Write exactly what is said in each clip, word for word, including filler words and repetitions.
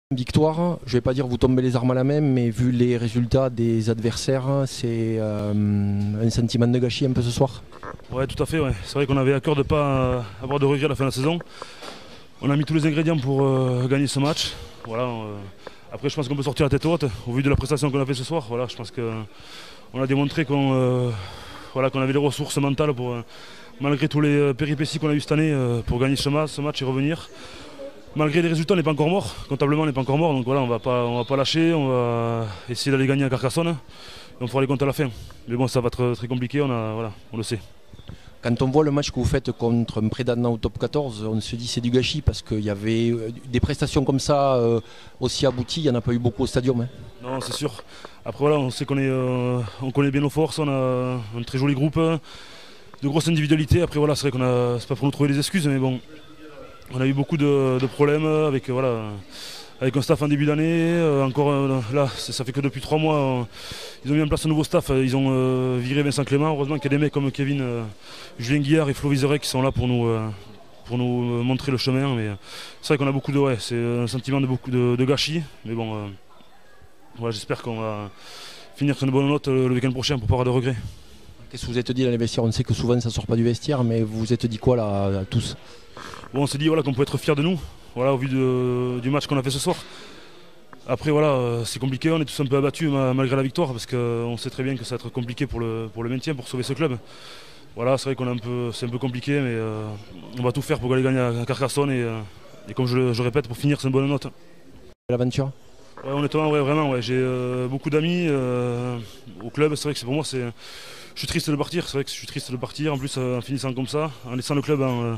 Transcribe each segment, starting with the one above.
Victoire, je ne vais pas dire vous tombez les armes à la main, mais vu les résultats des adversaires, c'est euh, un sentiment de gâchis un peu ce soir. Ouais, tout à fait. Ouais. C'est vrai qu'on avait à cœur de ne pas euh, avoir de regrets à la fin de la saison. On a mis tous les ingrédients pour euh, gagner ce match. Voilà, euh, après, je pense qu'on peut sortir la tête haute au vu de la prestation qu'on a fait ce soir. Voilà, je pense qu'on a démontré qu'on euh, voilà, qu'on avait les ressources mentales pour, euh, malgré tous les péripéties qu'on a eues cette année, euh, pour gagner ce match, ce match et revenir. Malgré les résultats, on n'est pas encore mort, comptablement on n'est pas encore mort, donc voilà, on ne va pas lâcher, on va essayer d'aller gagner à Carcassonne, et on fera les comptes à la fin. Mais bon, ça va être très compliqué, on, a, voilà, on le sait. Quand on voit le match que vous faites contre un prétendant au top quatorze, on se dit c'est du gâchis parce qu'il y avait des prestations comme ça euh, aussi abouties, il n'y en a pas eu beaucoup au stadium. Hein. Non, c'est sûr. Après voilà, on sait qu'on est, euh, on connaît bien nos forces, on a un très joli groupe, de grosses individualités. Après voilà, c'est vrai qu'on a, c'est pas pour nous trouver des excuses, mais bon. On a eu beaucoup de, de problèmes avec, voilà, avec un staff en début d'année. Euh, encore euh, là, ça fait que depuis trois mois, euh, ils ont mis en place un nouveau staff. Ils ont euh, viré Vincent Clément. Heureusement qu'il y a des mecs comme Kevin, euh, Julien Guillard et Flo Vizeret qui sont là pour nous, euh, pour nous montrer le chemin. Mais c'est vrai qu'on a beaucoup de, ouais, c'est un sentiment de beaucoup de, de gâchis. Mais bon, euh, voilà, j'espère qu'on va finir sur une bonne note le, le week-end prochain pour pas avoir de regrets. Qu'est-ce que vous êtes dit dans les vestiaires? On sait que souvent ça ne sort pas du vestiaire, mais vous vous êtes dit quoi là, tous? Bon, on s'est dit voilà, qu'on peut être fiers de nous, voilà, au vu de, du match qu'on a fait ce soir. Après voilà, c'est compliqué, on est tous un peu abattus malgré la victoire parce qu'on sait très bien que ça va être compliqué pour le, pour le maintien, pour sauver ce club. Voilà, c'est vrai qu'on est un peu, c'est un peu compliqué, mais euh, on va tout faire pour aller gagner à Carcassonne et, euh, et comme je, je répète, pour finir c'est une bonne note. L'aventure? Ouais, honnêtement, ouais, vraiment, ouais, j'ai euh, beaucoup d'amis euh, au club. C'est vrai que pour moi, c'est, je suis triste de partir. C'est vrai que je suis triste de partir. En plus, euh, en finissant comme ça, en laissant le club en, euh,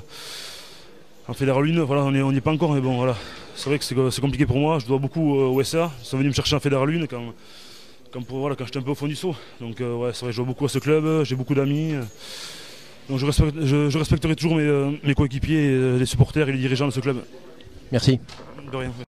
en Fédéral un, voilà, on n'y est pas encore, mais bon, voilà. C'est vrai que c'est compliqué pour moi. Je dois beaucoup euh, au S A. Ils sont venus me chercher en Fédéral un quand, quand, pour, voilà, quand j'étais un peu au fond du saut. Donc, euh, ouais, c'est vrai, je dois beaucoup à ce club. J'ai beaucoup d'amis. Donc, je, respecte, je, je respecterai toujours mes, mes coéquipiers, les supporters et les dirigeants de ce club. Merci. De rien.